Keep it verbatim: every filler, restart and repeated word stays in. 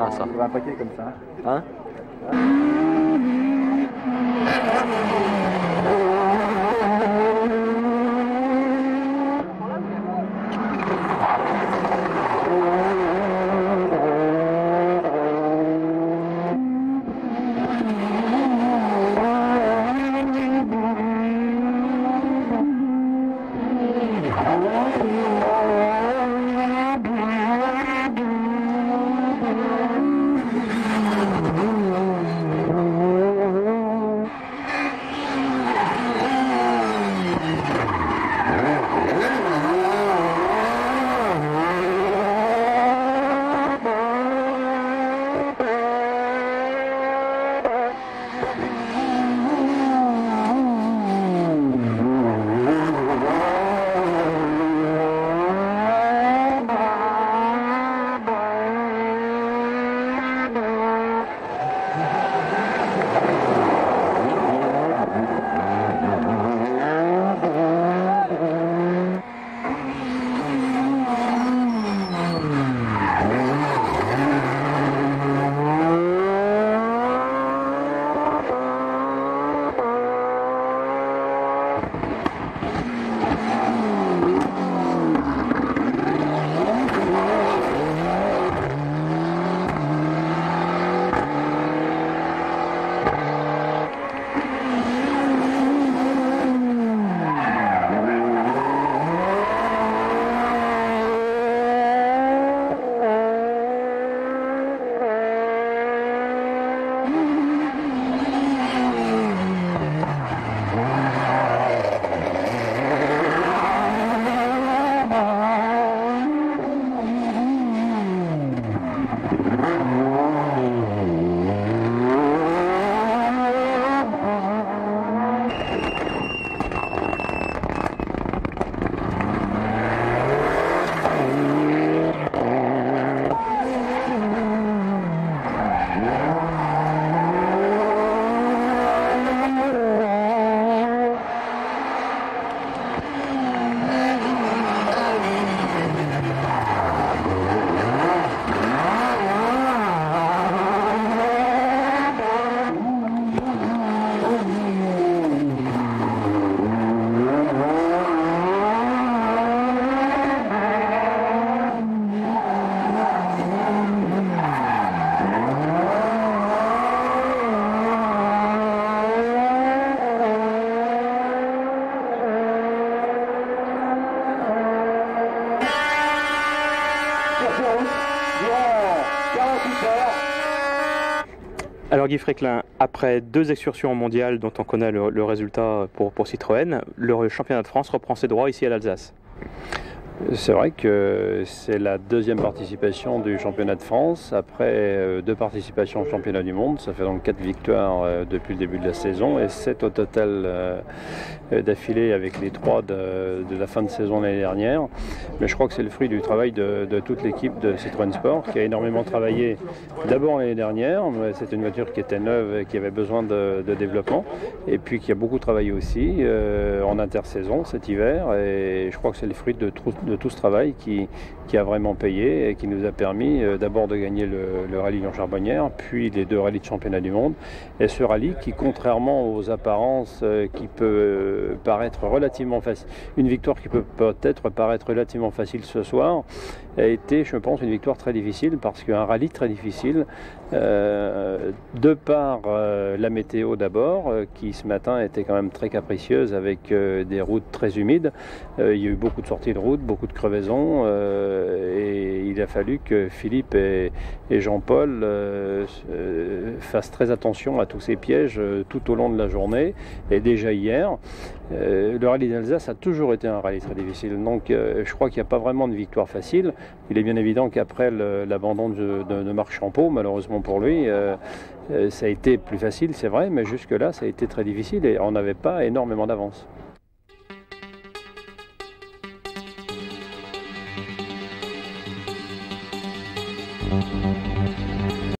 bien ça. On va un paquet comme ça. Hein? Alors Guy Fréquelin, après deux excursions mondiales dont on connaît le, le résultat pour, pour Citroën, le championnat de France reprend ses droits ici à l'Alsace. C'est vrai que c'est la deuxième participation du championnat de France, après deux participations au championnat du monde. Ça fait donc quatre victoires depuis le début de la saison et sept au total d'affilée avec les trois de, de la fin de saison l'année dernière. Mais je crois que c'est le fruit du travail de, de toute l'équipe de Citroën Sport qui a énormément travaillé d'abord l'année dernière. C'était une voiture qui était neuve et qui avait besoin de, de développement et puis qui a beaucoup travaillé aussi euh, en intersaison cet hiver, et je crois que c'est le fruit de, de tout ce travail qui, qui a vraiment payé et qui nous a permis euh, d'abord de gagner le, le rallye en Charbonnière, puis les deux rallyes de championnat du monde. Et ce rallye qui, contrairement aux apparences, euh, qui peut euh, paraître relativement facile, une victoire qui peut peut-être paraître relativement facile ce soir, a été, je pense, une victoire très difficile, parce qu'un rallye très difficile, euh, de par euh, la météo d'abord, euh, qui ce matin était quand même très capricieuse avec euh, des routes très humides. Euh, il y a eu beaucoup de sorties de route, beaucoup de crevaisons, euh, et il a fallu que Philippe et, et Jean-Paul euh, euh, fassent très attention à tous ces pièges euh, tout au long de la journée, et déjà hier. Euh, le rallye d'Alsace a toujours été un rallye très difficile, donc euh, je crois qu'il n'y a pas vraiment de victoire facile. Il est bien évident qu'après l'abandon de, de, de Marc Champeau, malheureusement pour lui, euh, euh, ça a été plus facile, c'est vrai, mais jusque-là, ça a été très difficile et on n'avait pas énormément d'avance.